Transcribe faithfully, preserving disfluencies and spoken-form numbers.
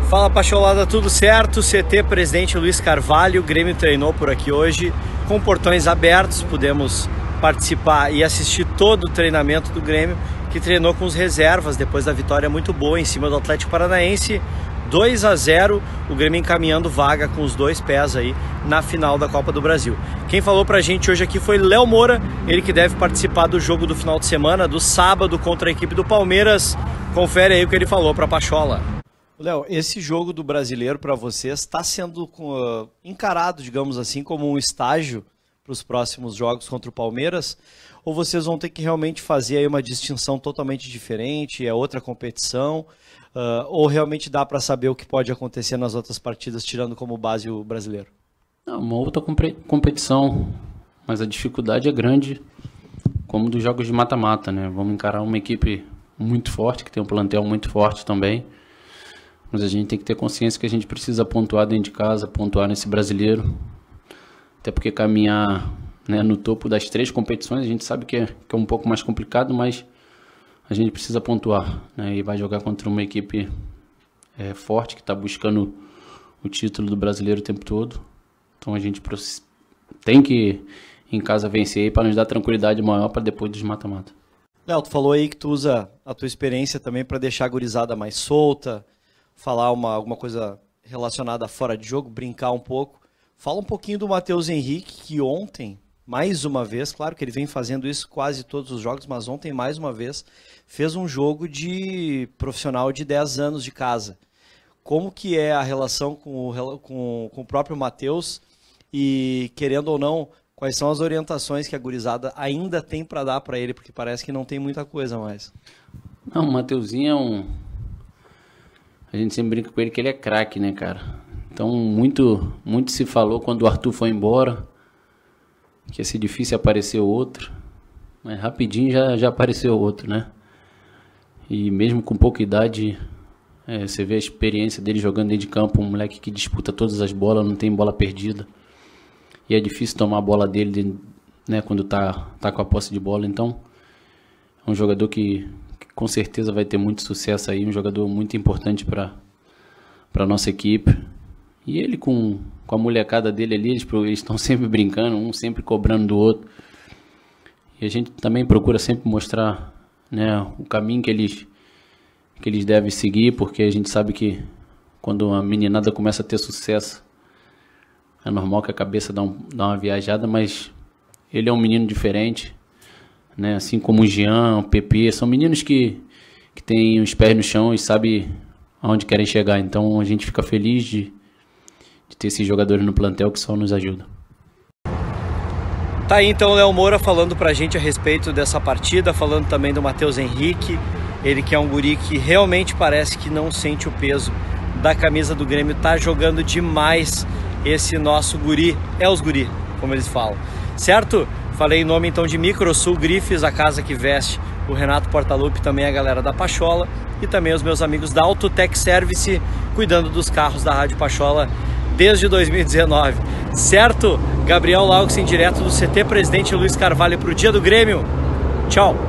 Fala Pacholada, tudo certo? C T Presidente Luiz Carvalho, o Grêmio treinou por aqui hoje com portões abertos, pudemos participar e assistir todo o treinamento do Grêmio, que treinou com os reservas depois da vitória muito boa em cima do Atlético Paranaense, dois a zero, o Grêmio encaminhando vaga com os dois pés aí na final da Copa do Brasil. Quem falou pra gente hoje aqui foi Léo Moura, ele que deve participar do jogo do final de semana, do sábado contra a equipe do Palmeiras. Confere aí o que ele falou pra Pachola. Léo, esse jogo do Brasileiro para vocês está sendo uh, encarado, digamos assim, como um estágio para os próximos jogos contra o Palmeiras? Ou vocês vão ter que realmente fazer aí uma distinção totalmente diferente, é outra competição? Uh, ou realmente dá para saber o que pode acontecer nas outras partidas, tirando como base o Brasileiro? Não, uma outra competição, mas a dificuldade é grande, como dos jogos de mata-mata, né? Vamos encarar uma equipe muito forte, que tem um plantel muito forte também. Mas a gente tem que ter consciência que a gente precisa pontuar dentro de casa, pontuar nesse Brasileiro. Até porque caminhar, né, no topo das três competições, a gente sabe que é, que é um pouco mais complicado, mas a gente precisa pontuar, né, e vai jogar contra uma equipe é, forte, que está buscando o título do Brasileiro o tempo todo. Então a gente tem que, em casa, vencer para nos dar tranquilidade maior para depois dos mata-mata. Léo, tu falou aí que tu usa a tua experiência também para deixar a gurizada mais solta, falar uma, alguma coisa relacionada a fora de jogo, brincar um pouco. Fala um pouquinho do Matheus Henrique, que ontem, mais uma vez, claro que ele vem fazendo isso quase todos os jogos, mas ontem, mais uma vez, fez um jogo de profissional de dez anos de casa. Como que é a relação com o, com, com o próprio Matheus e, querendo ou não, quais são as orientações que a gurizada ainda tem para dar para ele, porque parece que não tem muita coisa mais. Não, o Matheusinho é um... A gente sempre brinca com ele que ele é craque, né, cara? Então, muito, muito se falou quando o Arthur foi embora, que ia ser difícil aparecer outro, mas rapidinho já, já apareceu outro, né? E mesmo com pouca idade, é, você vê a experiência dele jogando dentro de campo, um moleque que disputa todas as bolas, não tem bola perdida. E é difícil tomar a bola dele, né, quando tá, tá com a posse de bola. Então, é um jogador que... com certeza vai ter muito sucesso aí, um jogador muito importante para a nossa equipe. E ele com, com a molecada dele ali, eles, eles estão sempre brincando, um sempre cobrando do outro. E a gente também procura sempre mostrar, né, o caminho que eles, que eles devem seguir, porque a gente sabe que quando a meninada começa a ter sucesso, é normal que a cabeça dá, um, dá uma viajada, mas ele é um menino diferente. Né, assim como o Jean, o P P, são meninos que, que têm os pés no chão e sabem aonde querem chegar. Então a gente fica feliz de, de ter esses jogadores no plantel que só nos ajudam. Tá aí então o Léo Moura falando pra gente a respeito dessa partida, falando também do Matheus Henrique, ele que é um guri que realmente parece que não sente o peso da camisa do Grêmio, tá jogando demais esse nosso guri, é os guri, como eles falam, certo? Falei em nome então de Microsul Grifes, a casa que veste o Renato Portaluppi, também a galera da Pachola e também os meus amigos da Autotech Service, cuidando dos carros da Rádio Pachola desde dois mil e dezenove. Certo? Gabriel Lauxen, direto do C T Presidente Luiz Carvalho para o Dia do Grêmio. Tchau!